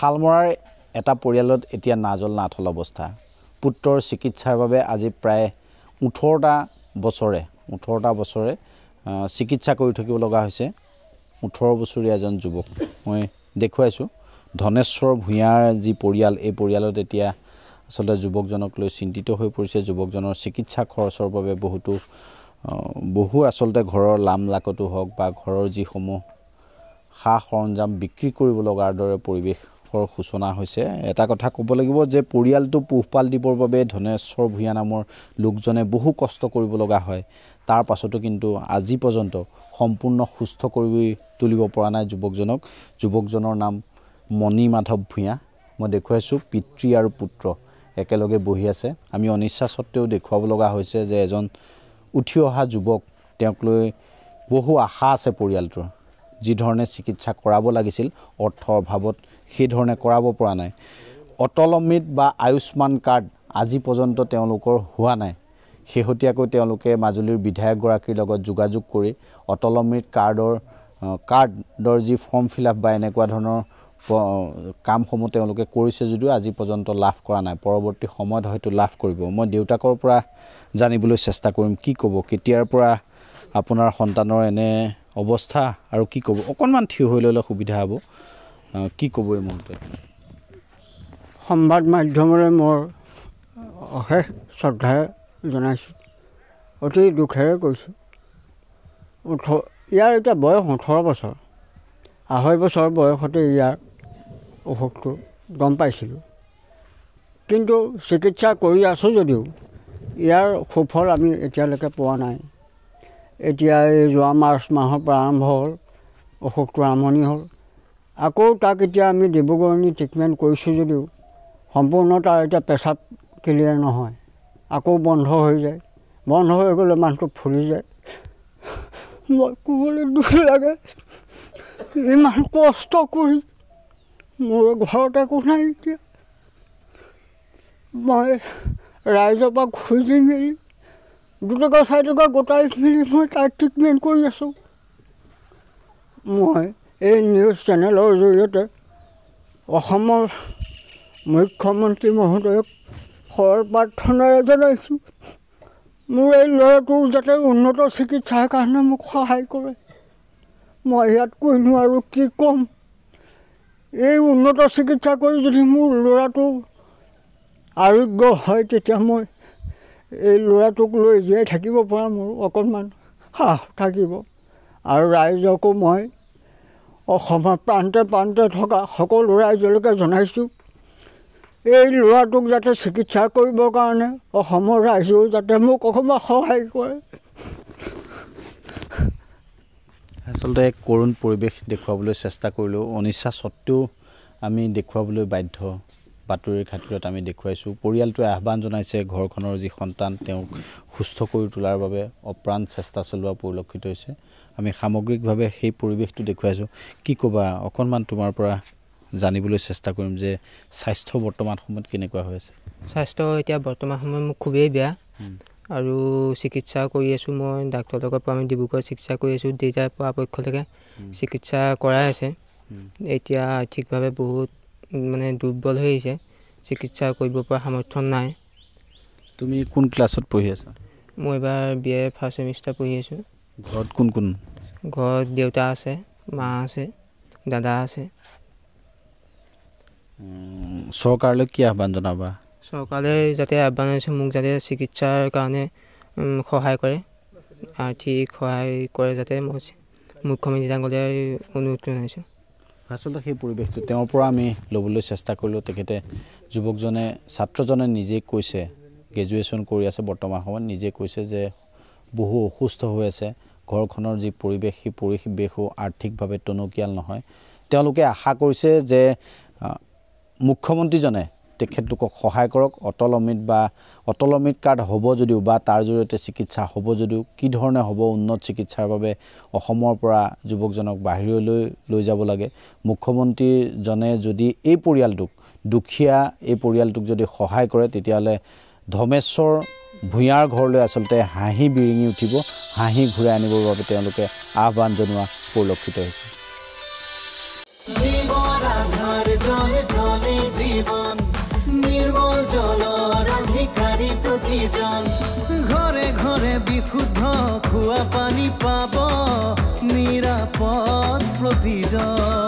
শালমৰাৰ এটা পৰিয়ালত এতিয়া নাজল নাথল অৱস্থা পুত্ৰৰ চিকিৎসাৰ বাবে আজি প্ৰায় 18টা বছৰে চিকিৎসা কৰি থাকিব লগা হৈছে 18 বছৰীয়া এজন যুৱক মই দেখুৱাইছো ধনেশ্বৰ ভূঞাৰ যি পৰিয়াল এই পৰিয়ালত এতিয়া আসলে যুৱকজনক লৈ চিন্তিত হৈ পৰিছে যুৱকজনৰ চিকিৎসা খৰচৰ বাবে বহু আসলতে ঘৰৰ লামলাকটো হওক বা ঘৰৰ যি সমূহ হা সৰঞ্জাম বিক্ৰী কৰিব লগাৰ দৰে পৰিৱেশৰ সূচনা হৈছে এটা কথা ক'ব লাগিব যে পৰিয়ালটো পোহপাল দিবৰ বাবে ধনেশ্বৰ ভূঞা নামৰ লোকজনে বহু কষ্ট কৰিব লগা হয় তাৰ পাছতো কিন্তু আজি পৰ্যন্ত সম্পূৰ্ণ সুস্থ কৰি তুলিব পৰা নাই যুৱকজনৰ নাম মণি মাধৱ ভূঞা মই দেখুৱাইছো পিতৃ আৰু পুত্ৰ একেলগে বহি আছে আমি অনিচ্ছা সত্ত্বেও দেখুৱাব লগা হৈছে যে এজন উঠি অহা যুৱক তেওঁক লৈ বহু আশা আছে পৰিয়ালটোৰ যি ধৰণে চিকিৎসা কৰাব লাগিছিল অৰ্থৰ অভাৱত সেই ধৰণে কৰাব পৰা নাই অটল অমৃত বা আয়ুষ্মান কাৰ্ড আজি পৰ্যন্ত তেওঁলোকৰ হোৱা নাই শেহতীয়াকৈ তেওঁলোকে মাজুলীৰ বিধায়ক গৰাকীৰ লগত যোগাযোগ কৰি অটল অমৃত কাৰ্ডৰ যি ফৰ্ম ফিলআপ বা এনেকুৱা ধৰণৰ কামসমূহ তেওঁলোকে কৰিছে যদিও আজি পৰ্যন্ত লাভ কৰা নাই পৰৱৰ্তী সময়ত হয়তো লাভ কৰিব মই দেউতাকৰ পৰা জানিবলৈ চেষ্টা কৰিম কি ক'ব কেতিয়াৰ পৰা আপোনাৰ সন্তানৰ এনে অৱস্থা আৰু কি ক'ব অকণমান থিয় হৈ ল'লে সুবিধা হ'ব কি ক'ব এই মুহূৰ্তত সংবাদ মাধ্যমৰে মোৰ অশেষ শ্ৰদ্ধা জনাইছোঁ অতি দুখেৰে কৈছোঁ ইয়াৰ এতিয়া বয়স 18 বছৰ 2.5 বছৰ বয়সতে ইয়াৰ অসুখটো গম পাইছিলোঁ কিন্তু চিকিৎসা কৰি আছোঁ যদিও ইয়াৰ সুফল আমি এতিয়ালৈকে পোৱা নাই এতিয়া এই যোৱা মাৰ্চ মাহৰ পৰা আৰম্ভ হ'ল অসুখটো আৰম্ভণি হ'ল আকৌ তাক এতিয়া আমি ডিব্ৰুগড় নি ট্ৰিটমেণ্ট কৰিছোঁ যদিও সম্পূৰ্ণ তাৰ এতিয়া পেচাব ক্লিয়াৰ নহয় আকৌ বন্ধ হৈ যায় বন্ধ হৈ গ'লে মানুহটো ফুলি যায় মই ক'বলৈ দুখ লাগে ইমান কষ্ট কৰি মোৰ ঘৰত একো নাই এতিয়া মই ৰাইজৰ পৰা খুজি মেলি 2 টকা 4 টকা গোটাই মেলি মই তাৰ ট্ৰিটমেণ্ট কৰি আছোঁ মই এই নিউজ চেনেলৰ জৰিয়তে অসমৰ মুখ্যমন্ত্ৰী মহোদয়ক শৰ প্ৰাৰ্থনাৰে জনাইছোঁ মোৰ এই ল'ৰাটোৰ যাতে উন্নত চিকিৎসাৰ কাৰণে মোক সহায় কৰে মই ইয়াত কৈনো আৰু কি ক'ম এই উন্নত চিকিৎসা কৰি যদি মোৰ ল'ৰাটো আৰোগ্য হয় তেতিয়া মই এই ল'ৰাটোক লৈ জীয়াই থাকিব পৰা মোৰ অকণমান সাহস থাকিব আৰু ৰাইজকো মই অসমৰ প্ৰান্তে প্ৰান্তে থকা সকলো ৰাইজলৈকে জনাইছোঁ এই ল'ৰাটোক যাতে চিকিৎসা কৰিবৰ কাৰণে অসমৰ ৰাইজেও যাতে মোক অকণমান সহায় কৰে আসলতে কৰুণ পৰিৱেশ দেখুৱাবলৈ চেষ্টা কৰিলোঁ অনিচ্ছা সত্ত্বেও আমি দেখুৱাবলৈ বাধ্য বাতৰিৰ খাতিৰত আমি দেখুৱাইছোঁ পৰিয়ালটোৱে আহ্বান জনাইছে ঘৰখনৰ যি সন্তান তেওঁক সুস্থ কৰি তোলাৰ বাবে অপ্ৰাণ চেষ্টা চলোৱা পৰিলক্ষিত হৈছে আমি সামগ্ৰিকভাৱে সেই পৰিৱেশটো দেখুৱাইছোঁ কি ক'বা অকণমান তোমাৰ পৰা জানিবলৈ চেষ্টা কৰিম যে স্বাস্থ্য বৰ্তমান সময়ত কেনেকুৱা হৈ আছে স্বাস্থ্য এতিয়া বৰ্তমান সময়ত মোক খুবেই বেয়া আৰু চিকিৎসা কৰি আছোঁ মই ডাক্তৰৰ লগত পৰা আমি ডিব্ৰুগড় চিকিৎসা কৰি আছোঁ দেউতাৰ পৰাপক্ষলৈকে চিকিৎসা কৰাই আছে এতিয়া আৰ্থিকভাৱে বহুত মানে দুৰ্বল হৈ আহিছে চিকিৎসা কৰিব পৰা সামৰ্থ্য নাই তুমি কোন ক্লাছত পঢ়ি আছা মই এবাৰ BA ফাৰ্ষ্ট ছেমিষ্টাৰ পঢ়ি আছোঁ ঘৰত কোন ঘৰত দেউতা আছে মা আছে দাদা আছে চৰকাৰলৈ কি আহ্বান জনাবা চৰকাৰে যাতে আহ্বান জনাইছোঁ মোক যাতে চিকিৎসাৰ কাৰণে সহায় কৰে আৰ্থিক সহায় কৰে যাতে মই মুখ্যমন্ত্ৰী ডাঙৰীয়ালৈ অনুৰোধ জনাইছোঁ আসলতে সেই পৰিৱেশটো তেওঁৰ পৰা আমি ল'বলৈ চেষ্টা কৰিলোঁ তেখেতে যুৱকজনে ছাত্ৰজনে নিজেই কৈছে গ্ৰেজুৱেশ্যন কৰি আছে বৰ্তমান সময়ত নিজে কৈছে যে বহু অসুস্থ হৈ আছে ঘৰখনৰ যি পৰিৱেশ সেই পৰিৱেশো আৰ্থিকভাৱে টনকিয়াল নহয় তেওঁলোকে আশা কৰিছে যে মুখ্যমন্ত্ৰীজনে তেখেতলোকক সহায় কৰক অটল অমৃত কাৰ্ড হ'ব যদিও বা তাৰ জৰিয়তে চিকিৎসা হ'ব যদিও কি ধৰণে হ'ব উন্নত চিকিৎসাৰ বাবে অসমৰ পৰা যুৱকজনক বাহিৰলৈ লৈ যাব লাগে মুখ্যমন্ত্ৰীজনে যদি এই পৰিয়ালটোক দুখীয়া এই পৰিয়ালটোক যদি সহায় কৰে তেতিয়াহ'লে ধমেশ্বৰ ভূঞাৰ ঘৰলৈ আসলতে হাঁহি বিৰিঙি উঠিব হাঁহি ঘূৰাই আনিবৰ বাবে তেওঁলোকে আহ্বান জনোৱা পৰিলক্ষিত হৈছে প্ৰতিজন